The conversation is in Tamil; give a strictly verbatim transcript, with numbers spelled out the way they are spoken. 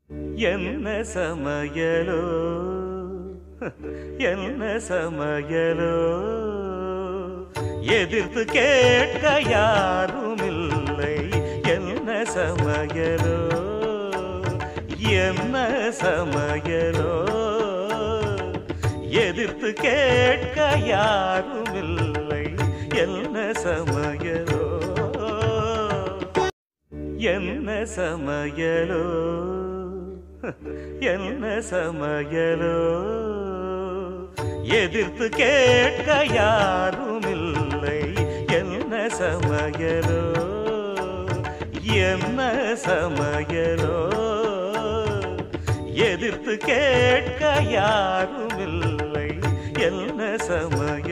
என்ன சமையலோ என்ன சமையலோ எதிர்த்து கேட்க யாரும் இல்லை. என்ன சமையலோ என்ன சமையலோ எதிர்த்து கேட்க யாரும் இல்லை. என்ன சமையலோ என்ன சமையலோ என்ன சமையலோ எதிர்த்து கேட்க யாரும் இல்லை. என்ன சமையலோ என்ன சமையலோ எதிர்த்து கேட்க யாரும் இல்லை. என்ன சமையலோ